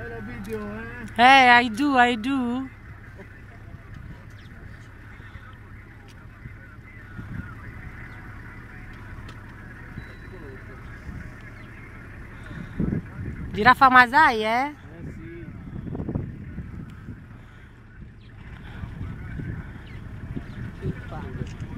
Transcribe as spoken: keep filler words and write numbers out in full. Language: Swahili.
Fai la video, eh? Hey, I do, I do. Girafa Masai, eh? Eh sì.